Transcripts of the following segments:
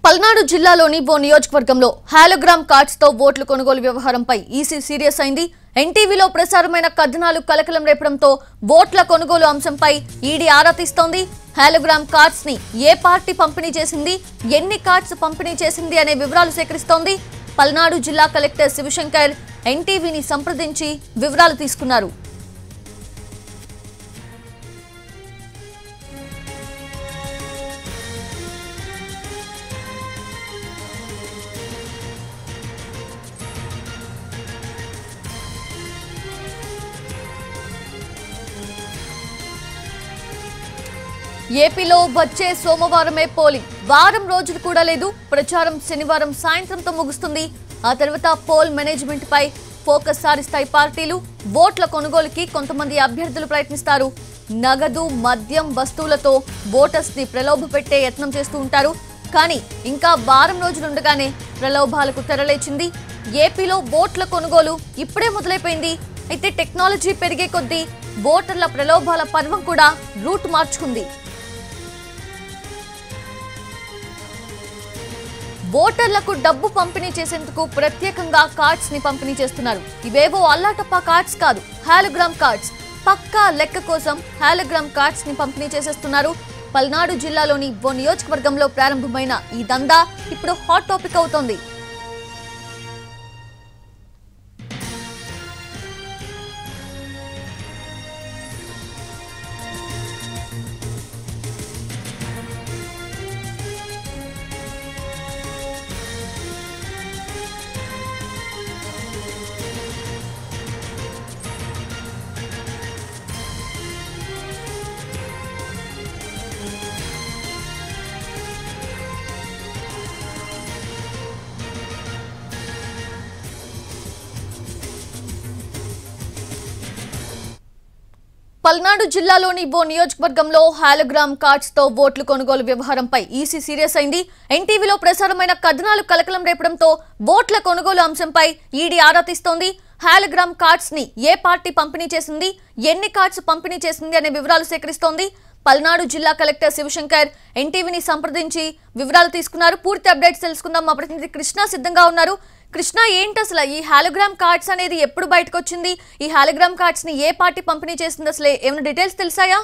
పల్నాడు జిల్లాలోని ఓ నియోజకవర్గంలో hologram cards తో ఓట్ల కొనుగోలు వ్యవహారంపై ఈసీ సీరియస్ అయింది. ఎన్టీవీలో ప్రసారమైన కథనాలు కలకలం రేపడంతో ఓట్ల కొనుగోలు అంశంపై ఈడీ ఆరా తీస్తోంది. హాలోగ్రామ్ కార్డ్స్ ని ఏ పార్టీ పంపిణీ చేసింది, ఎన్ని కార్డ్స్ పంపిణీ చేసింది అనే వివరాలు సేకరిస్తోంది. పల్నాడు జిల్లా కలెక్టర్ శివశంకర్ ఎన్టీవీని సంప్రదించి వివరాలు తీసుకున్నారు. ఏపీలో వచ్చే సోమవారమే పోలింగ్. వారం రోజులు కూడా లేదు. ప్రచారం శనివారం సాయంత్రంతో ముగుస్తుంది. ఆ తర్వాత పోల్ మేనేజ్మెంట్ పై ఫోకస్ సారిస్తాయి పార్టీలు. ఓట్ల కొనుగోలుకి కొంతమంది అభ్యర్థులు ప్రయత్నిస్తారు. నగదు, మద్యం, వస్తువులతో ఓటర్స్ ని ప్రలోభపెట్టే యత్నం చేస్తూ ఉంటారు. కానీ ఇంకా వారం రోజులుండగానే ప్రలోభాలకు తెరలేచింది. ఏపీలో ఓట్ల కొనుగోలు ఇప్పుడే మొదలైపోయింది. అయితే టెక్నాలజీ పెరిగే కొద్దీ ఓటర్ల ప్రలోభాల పర్వం కూడా రూట్ మార్చుకుంది. ఓటర్లకు డబ్బు పంపిణీ చేసేందుకు ప్రత్యేకంగా కార్డ్స్ ని పంపిణీ చేస్తున్నారు. ఇవేవో అల్లాటప్పా కార్డ్స్ కాదు, హాలోగ్రామ్ కార్డ్స్. పక్కా లెక్క కోసం హాలోగ్రామ్ కార్డ్స్ ని పంపిణీ చేసేస్తున్నారు. పల్నాడు జిల్లాలోని ఓ నియోజకవర్గంలో ప్రారంభమైన ఈ దందా ఇప్పుడు హాట్ టాపిక్ అవుతోంది. పల్నాడు జిల్లాలోని ఓ నియోజకవర్గంలో హాలోగ్రామ్ కార్డ్స్ తో ఓట్ల కొనుగోలు వ్యవహారంపై ఈసీ సీరియస్ అయింది. ఎన్టీవీలో ప్రసారమైన కథనాలు కలకలం రేపడంతో ఓట్ల కొనుగోలు అంశంపై ఈడీ ఆరా తీస్తోంది. హాలోగ్రామ్ కార్డ్స్ ని ఏ పార్టీ పంపిణీ చేసింది, ఎన్ని కార్డ్స్ పంపిణీ చేసింది అనే వివరాలు సేకరిస్తోంది. పల్నాడు జిల్లా కలెక్టర్ శివశంకర్ ఎన్టీవీని సంప్రదించి వివరాలు తీసుకున్నారు. పూర్తి అప్డేట్స్ తెలుసుకుందాం. మా ప్రతినిధి కృష్ణ సిద్ధంగా ఉన్నారు. కృష్ణ, ఏంటి అసలు ఈ హాలోగ్రామ్ కార్డ్స్ అనేది ఎప్పుడు బయటకు వచ్చింది? ఈ హాలోగ్రామ్ కార్డ్స్ ని ఏ పార్టీ పంపిణీ చేసింది? అసలు ఏమైనా డీటెయిల్స్ తెలుసాయా?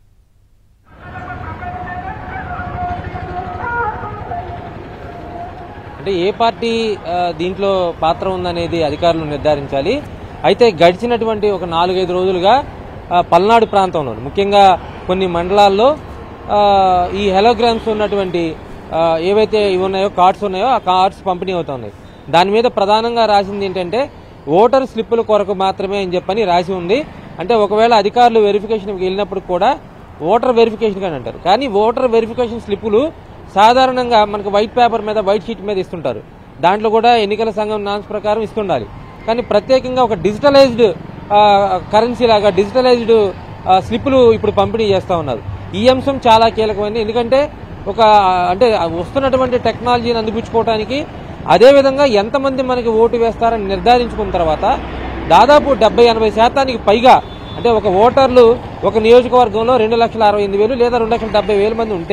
అంటే ఏ పార్టీ దీంట్లో పాత్ర ఉందనేది అధికారులు నిర్ధారించాలి. అయితే గడిచినటువంటి ఒక 4-5 రోజులుగా పల్నాడు ప్రాంతంలో ముఖ్యంగా కొన్ని మండలాల్లో ఈ హాలోగ్రామ్స్ ఉన్నటువంటి ఏవైతే ఇవి ఉన్నాయో కార్డ్స్ ఉన్నాయో ఆ కార్డ్స్ పంపిణీ అవుతున్నాయి. దాని మీద ప్రధానంగా రాసింది ఏంటంటే ఓటర్ స్లిప్పుల కొరకు మాత్రమే అని చెప్పని రాసి ఉంది. అంటే ఒకవేళ అధికారులు వెరిఫికేషన్కి వెళ్ళినప్పుడు కూడా ఓటర్ వెరిఫికేషన్ అని అంటారు. కానీ ఓటర్ వెరిఫికేషన్ స్లిప్పులు సాధారణంగా మనకు వైట్ పేపర్ మీద, వైట్ షీట్ మీద ఇస్తుంటారు. దాంట్లో కూడా ఎన్నికల సంఘం నామ్స్ ప్రకారం ఇస్తుండాలి. కానీ ప్రత్యేకంగా ఒక డిజిటలైజ్డ్ కరెన్సీ లాగా డిజిటలైజ్డ్ స్లిప్పులు ఇప్పుడు పంపిణీ చేస్తూ ఉన్నారు. ఈ అంశం చాలా కీలకమైనది. ఎందుకంటే అంటే వస్తున్నటువంటి టెక్నాలజీని అందిపుచ్చుకోవడానికి, అదేవిధంగా ఎంతమంది మనకి ఓటు వేస్తారని నిర్ధారించుకున్న తర్వాత దాదాపు 70-80% పైగా అంటే ఒక ఓటర్లు ఒక నియోజకవర్గంలో 2,68,000 లేదా 2,70,000 మంది ఉంటే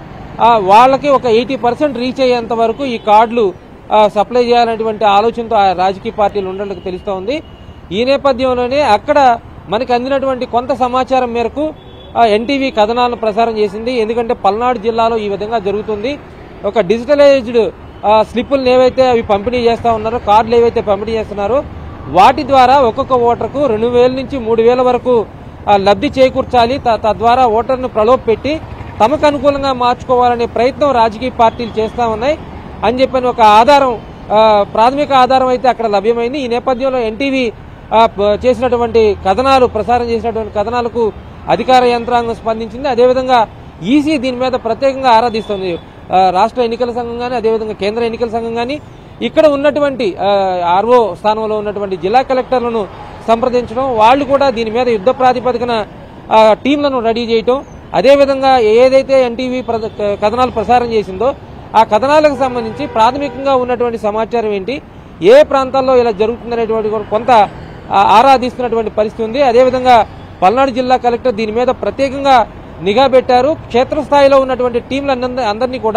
వాళ్ళకి ఒక 80% రీచ్ అయ్యేంత వరకు ఈ కార్డులు సప్లై చేయాలనేటువంటి ఆలోచనతో రాజకీయ పార్టీలు ఉండడానికి తెలుస్తూ ఉంది. ఈ నేపథ్యంలోనే అక్కడ మనకి అందినటువంటి కొంత సమాచారం మేరకు ఎన్టీవీ కథనాలను ప్రసారం చేసింది. ఎందుకంటే పల్నాడు జిల్లాలో ఈ విధంగా జరుగుతుంది. ఒక డిజిటలైజ్డ్ స్లిప్పులను ఏవైతే అవి పంపిణీ చేస్తూ ఉన్నారో, కార్డులు ఏవైతే పంపిణీ చేస్తున్నారో వాటి ద్వారా ఒక్కొక్క ఓటర్కు 2,000 నుంచి 3,000 వరకు లబ్ధి చేకూర్చాలి. తద్వారా ఓటర్ను ప్రలోభ పెట్టి తమకు అనుకూలంగా మార్చుకోవాలనే ప్రయత్నం రాజకీయ పార్టీలు చేస్తూ ఉన్నాయి అని చెప్పని ఒక ఆధారం, ప్రాథమిక ఆధారం అయితే అక్కడ లభ్యమైంది. ఈ నేపథ్యంలో ఎన్టీవీ చేసినటువంటి కథనాలు, ప్రసారం చేసినటువంటి కథనాలకు అధికార యంత్రాంగం స్పందించింది. అదేవిధంగా ఈసీ దీని మీద ప్రత్యేకంగా ఆరాధిస్తుంది. రాష్ట్ర ఎన్నికల సంఘం కానీ, అదేవిధంగా కేంద్ర ఎన్నికల సంఘం కానీ ఇక్కడ ఉన్నటువంటి ఆర్ఓ స్థానంలో ఉన్నటువంటి జిల్లా కలెక్టర్లను సంప్రదించడం, వాళ్ళు కూడా దీని మీద యుద్ధ ప్రాతిపదికన టీంలను రెడీ చేయటం, అదేవిధంగా ఏదైతే ఎన్టీవీ కథనాలు ప్రసారం చేసిందో ఆ కథనాలకు సంబంధించి ప్రాథమికంగా ఉన్నటువంటి సమాచారం ఏంటి, ఏ ప్రాంతాల్లో ఇలా జరుగుతుందనేటువంటి కొంత ఆరాధిస్తున్నటువంటి పరిస్థితి ఉంది. అదేవిధంగా పల్నాడు జిల్లా కలెక్టర్ దీని మీద ప్రత్యేకంగా నిఘా పెట్టారు. క్షేత్రస్థాయిలో ఉన్నటువంటి టీంలందరినీ కూడా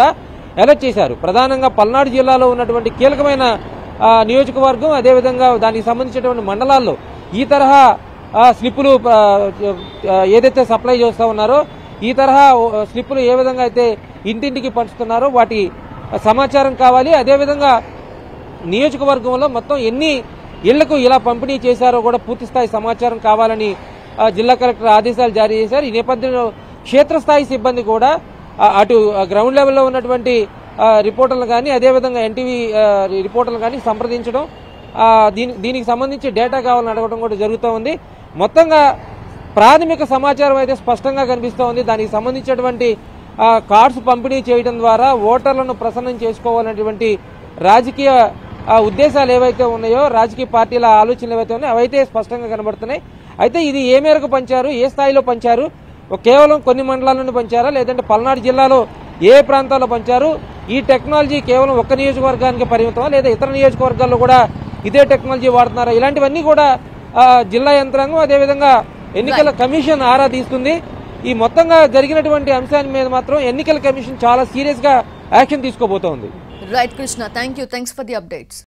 అలర్ట్ చేశారు. ప్రధానంగా పల్నాడు జిల్లాలో ఉన్నటువంటి కీలకమైన నియోజకవర్గం, అదేవిధంగా దానికి సంబంధించినటువంటి మండలాల్లో ఈ తరహా స్లిప్పులు ఏదైతే సప్లై చేస్తూ ఉన్నారో, ఈ తరహా స్లిప్పులు ఏ విధంగా అయితే ఇంటింటికి పంచుతున్నారో వాటి సమాచారం కావాలి. అదేవిధంగా నియోజకవర్గంలో మొత్తం ఎన్ని ఇళ్లకు ఇలా పంపిణీ చేశారో కూడా పూర్తిస్థాయి సమాచారం కావాలని జిల్లా కలెక్టర్ ఆదేశాలు జారీ చేశారు. ఈ నేపథ్యంలో క్షేత్రస్థాయి సిబ్బంది కూడా అటు గ్రౌండ్ లెవెల్లో ఉన్నటువంటి రిపోర్టర్లు కానీ, అదేవిధంగా ఎన్టీవీ రిపోర్టర్లు కానీ సంప్రదించడం, దీనికి సంబంధించి డేటా కావాలని అడగడం కూడా జరుగుతూ ఉంది. మొత్తంగా ప్రాథమిక సమాచారం అయితే స్పష్టంగా కనిపిస్తూ ఉంది. దానికి సంబంధించినటువంటి కార్డ్స్ పంపిణీ చేయడం ద్వారా ఓటర్లను ప్రసన్నం చేసుకోవాలనేటువంటి రాజకీయ ఉద్దేశాలు ఏవైతే ఉన్నాయో, రాజకీయ పార్టీల ఆలోచనలు ఏవైతే ఉన్నాయో అవైతే స్పష్టంగా కనబడుతున్నాయి. అయితే ఇది ఏ మేరకు పంచారు, ఏ స్థాయిలో పంచారు, కేవలం కొన్ని మండలాల నుండి పంచారా, లేదంటే పల్నాడు జిల్లాలో ఏ ప్రాంతాల్లో పంచారు, ఈ టెక్నాలజీ కేవలం ఒక్క నియోజకవర్గానికి పరిమితమా, లేదా ఇతర నియోజకవర్గాల్లో కూడా ఇదే టెక్నాలజీ వాడుతున్నారా, ఇలాంటివన్నీ కూడా జిల్లా యంత్రాంగం అదేవిధంగా ఎన్నికల కమిషన్ ఆరా తీస్తుంది. ఈ మొత్తంగా జరిగినటువంటి అంశాన్ని మీద మాత్రం ఎన్నికల కమిషన్ చాలా సీరియస్ గా యాక్షన్ తీసుకోబోతోంది. Right Krishna, thanks for the updates.